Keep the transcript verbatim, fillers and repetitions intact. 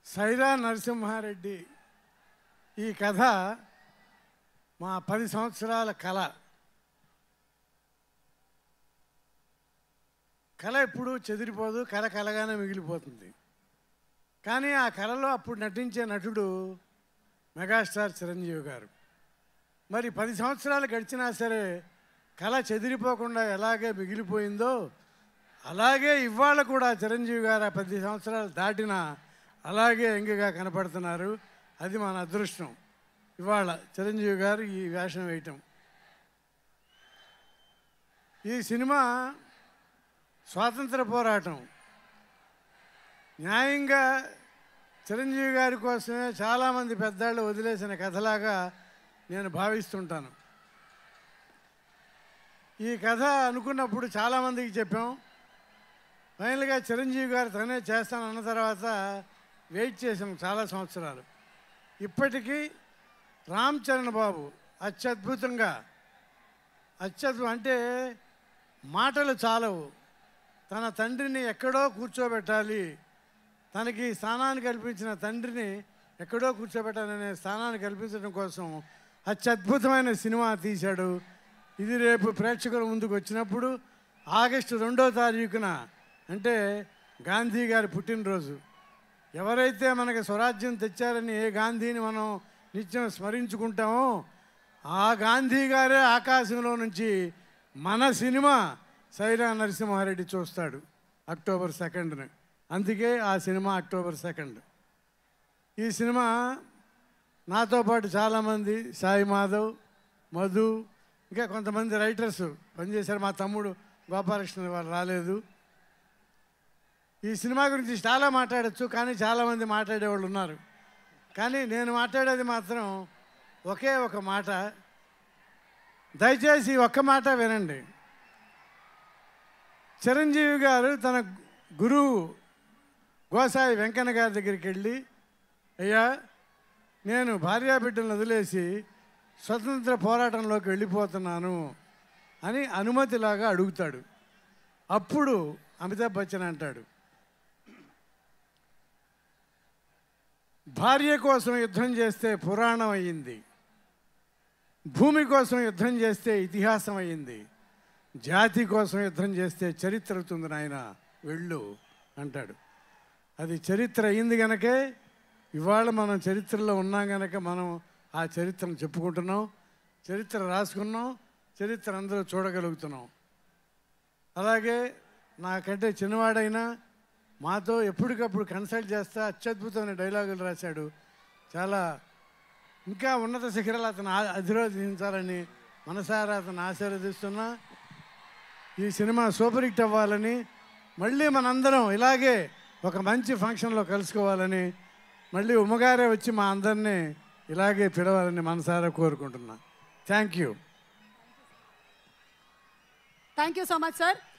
సైరా నరసింహారెడ్డి ఈ కథ మా పది సంవత్సరాల కళ. కళ ఎప్పుడూ చెదిరిపోదు, కళ కలగానే మిగిలిపోతుంది. కానీ ఆ కళలో అప్పుడు నటించే నటుడు మెగాస్టార్ చిరంజీవి గారు. మరి పది సంవత్సరాలు గడిచినా సరే కళ చెదిరిపోకుండా ఎలాగే మిగిలిపోయిందో అలాగే ఇవాళ కూడా చిరంజీవి గారు ఆ పది సంవత్సరాలు దాటినా అలాగే ఎంగిగా కనపడుతున్నారు. అది మన అదృష్టం. ఇవాళ చిరంజీవి గారు ఈ వేషం వేయటం. ఈ సినిమా స్వాతంత్ర పోరాటం. న్యాయంగా చిరంజీవి గారి కోసమే చాలామంది పెద్దాళ్ళు వదిలేసిన కథలాగా నేను భావిస్తుంటాను. ఈ కథ అనుకున్నప్పుడు చాలామందికి చెప్పాం. ఫైనల్గా చిరంజీవి గారు తనే చేస్తానన్న తర్వాత వెయిట్ చేసాం చాలా సంవత్సరాలు. ఇప్పటికీ రామ్ చరణ్ బాబు అత్యద్భుతంగా అత్యద్భుతం అంటే మాటలు చాలవు. తన తండ్రిని ఎక్కడో కూర్చోబెట్టాలి, తనకి స్థానాన్ని కల్పించిన తండ్రిని ఎక్కడో కూర్చోబెట్టాలనే స్థానాన్ని కల్పించడం కోసం అత్యద్భుతమైన సినిమా తీశాడు. ఇది రేపు ప్రేక్షకుల ముందుకు వచ్చినప్పుడు ఆగస్టు రెండో తారీఖున అంటే గాంధీ గారి పుట్టినరోజు. ఎవరైతే మనకి స్వరాజ్యం తెచ్చారని ఏ గాంధీని మనం నిత్యం స్మరించుకుంటామో ఆ గాంధీ గారే ఆకాశంలో నుంచి మన సినిమా సైరా నరసింహారెడ్డి చూస్తాడు అక్టోబర్ సెకండ్ని. అందుకే ఆ సినిమా అక్టోబర్ సెకండ్. ఈ సినిమా నాతో పాటు చాలామంది సాయి మాధవ్, మధు, ఇంకా కొంతమంది రైటర్స్ పనిచేశారు. మా తమ్ముడు గోపాలకృష్ణ వాళ్ళు రాలేదు. ఈ సినిమా గురించి చాలా మాట్లాడచ్చు, కానీ చాలామంది మాట్లాడేవాళ్ళు ఉన్నారు. కానీ నేను మాట్లాడేది మాత్రం ఒకే ఒక మాట. దయచేసి ఒక్క మాట వినండి. చిరంజీవి గారు తన గురువు గోసాయి వెంకన్న గారి దగ్గరికి వెళ్ళి, అయ్యా నేను భార్యాబిడ్డలను వదిలేసి స్వతంత్ర పోరాటంలోకి వెళ్ళిపోతున్నాను అని అనుమతిలాగా అడుగుతాడు. అప్పుడు అమితాబ్ బచ్చన్ అంటాడు, భార్య కోసం యుద్ధం చేస్తే పురాణం అయ్యింది, భూమి కోసం యుద్ధం చేస్తే ఇతిహాసం అయ్యింది, జాతి కోసం యుద్ధం చేస్తే చరిత్ర అవుతుంది నాయన, వెళ్ళు అంటాడు. అది చరిత్ర అయింది కనుకే ఇవాళ మనం చరిత్రలో ఉన్నాం కనుక మనం ఆ చరిత్రను చెప్పుకుంటున్నాం, చరిత్ర రాసుకున్నాం, చరిత్ర అందరూ చూడగలుగుతున్నాం. అలాగే నాకంటే చిన్నవాడైనా మాతో ఎప్పటికప్పుడు కన్సల్ట్ చేస్తా అత్యద్భుతమైన డైలాగులు రాశాడు. చాలా ఇంకా ఉన్నత శిఖరాలు అతను అధిరోధించాలని మనసారా అతను ఆశీర్వదిస్తున్నా. ఈ సినిమా సూపర్ హిట్ అవ్వాలని, మళ్ళీ మనందరం ఇలాగే ఒక మంచి ఫంక్షన్లో కలుసుకోవాలని, మళ్ళీ ఉమ్మగారే వచ్చి మా అందరినీ ఇలాగే పిలవాలని మనసారా కోరుకుంటున్నా. Thank you. Thank you so much sir.